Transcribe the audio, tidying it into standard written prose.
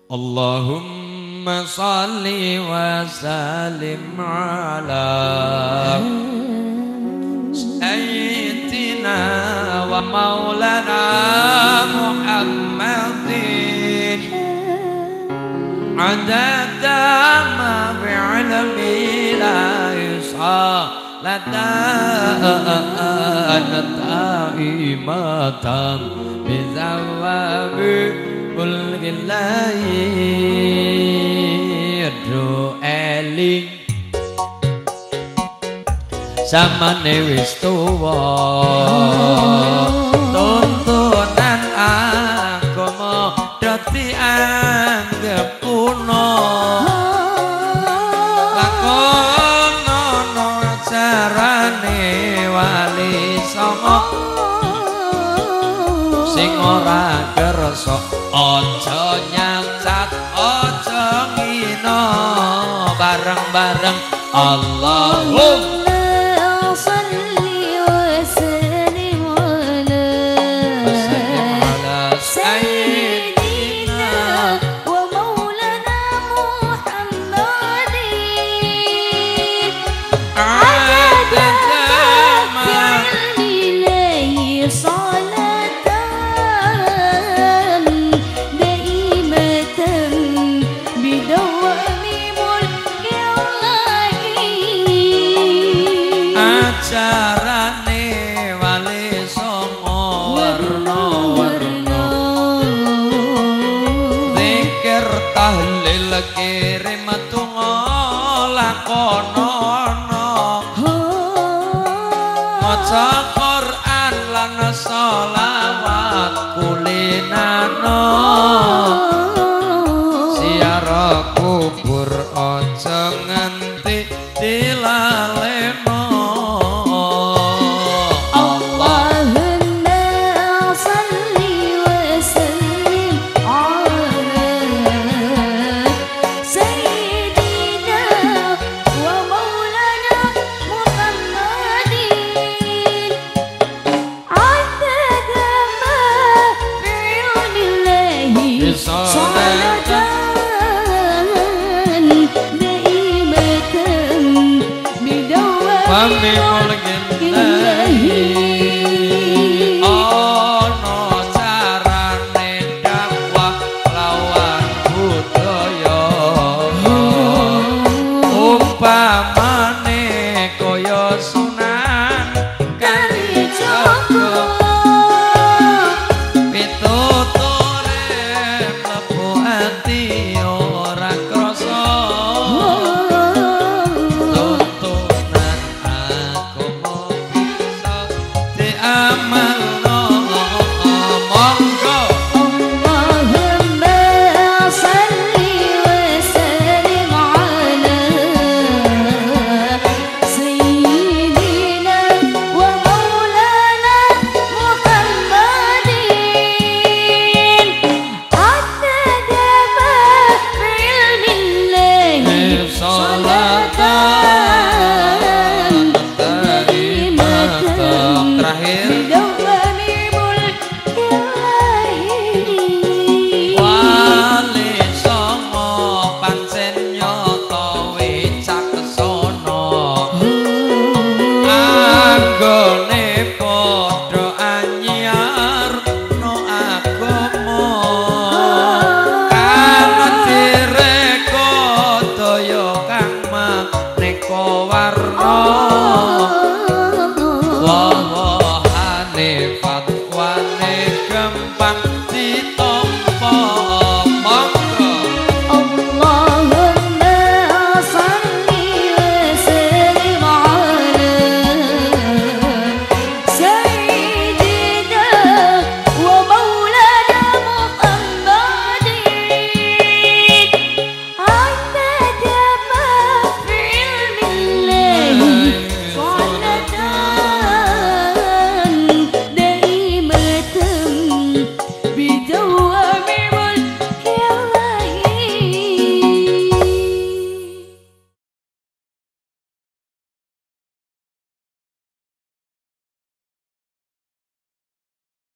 Allahumma salli wa sallim ala sayyidina wa maulana Muhammadin adada ma bi'ilmi la yus'a taimatan bizawabi ulgilayi do eling samane wis tuwa tuntunan agama dadi anggap kuno wali songo sing ora kersa aja nyacat aja ngina bareng-bareng Allahumma shalli wa sallim ala sayyidina wa maulana Muhammadin carane wali songo warna-warna zikir tahlil kirim tungo lakonono maca Quran lan sholawat kulinano siara kubur aja nganti dilaleno Amin.